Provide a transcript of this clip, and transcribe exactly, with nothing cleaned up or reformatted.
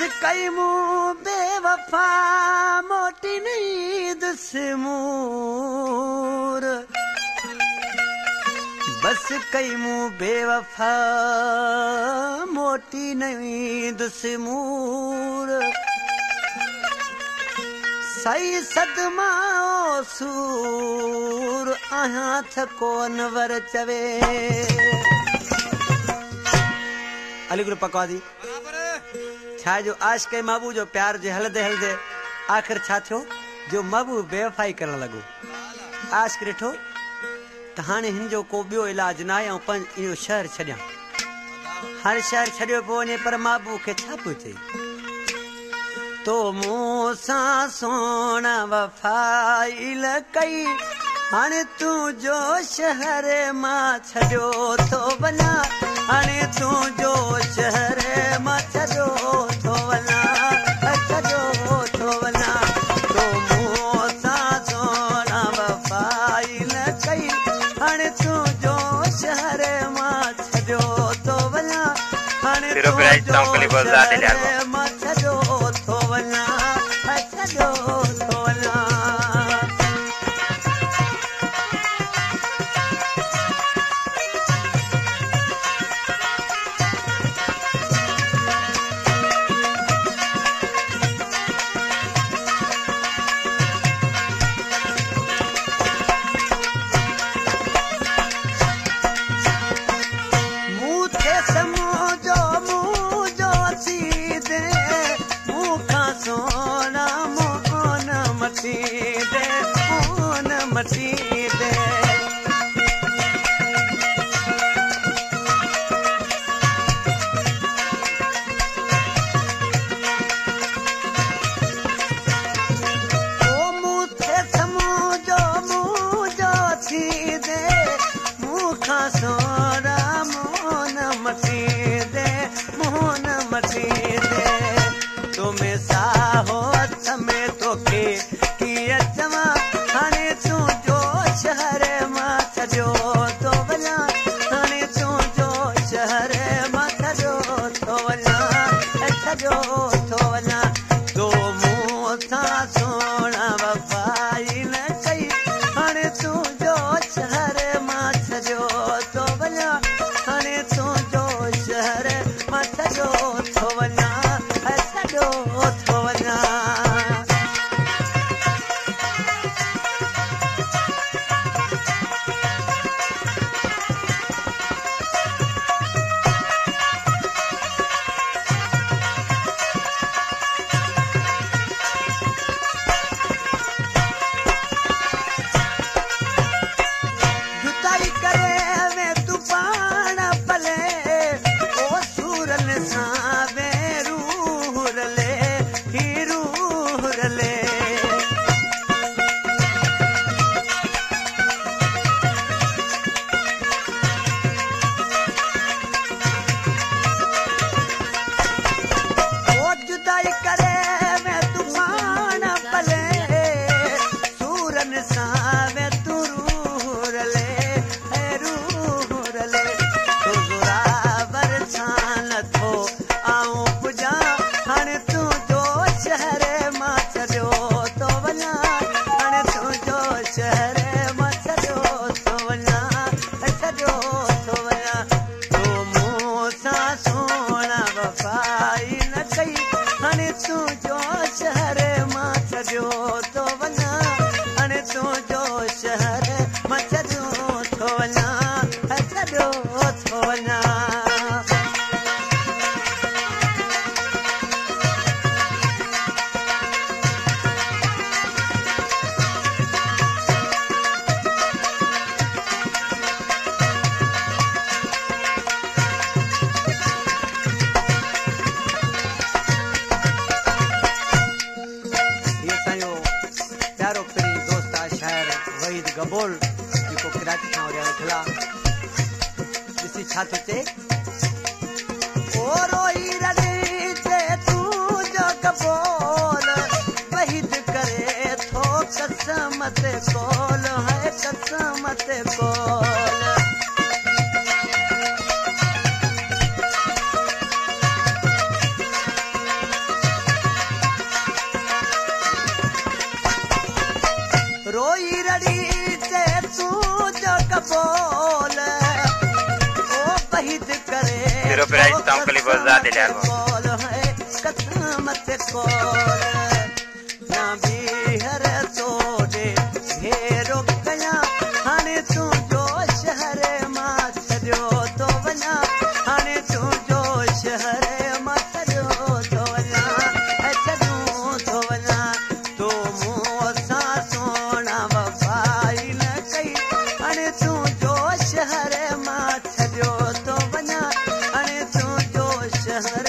कई मुँह बेवफा मोटी नींद से मूर बस कई मुँह बेवफा मोटी नींद से मूर सही सदमा सूर आहां थको नवर चवे अली गुरु पकवादी छा जो आश के महबूब जो प्यार जे हलदे हलदे आखिर छा थियो जो महबूब बेवफाई करण लगो आश के ॾिठो त हाणे हिन जो को ॿियो इलाज न आहे ऐं पंज इहो शहर छॾियां हर शहर छॾियो पियो वञे पर महबूब खे छा पियो चई तो मूं सां सोना वफ़ाई ल कई हाणे तूं जो शहर मां छॾियो थो वञा हाणे तूं जो शहर मां छॾियो थो वञा छॾियो थो वञा तो मूं सां सोना वफ़ाई न कई हाणे तूं जो शहर मां छॾियो थो वञा हाणे तूं जो शहर मां छॾियो थो वञा छॾियो थो वञा रोई रड़ी ते तू जो कपोल ओ बहिद करे तेरो प्राइस कम कली बहुत ज्यादा ले आगो कोल है कथा मत कोल ना भी हर तोड़े घेरो कया हाने तू जो शहर मा छड़ो तो वना हाने तू जो शहर मा छड़ो तो वना छड़ो तो वना तो मोसा सोना वफाई न कई हाने तू जो शहर मा छड़ो तो वना हाने तू जो शहर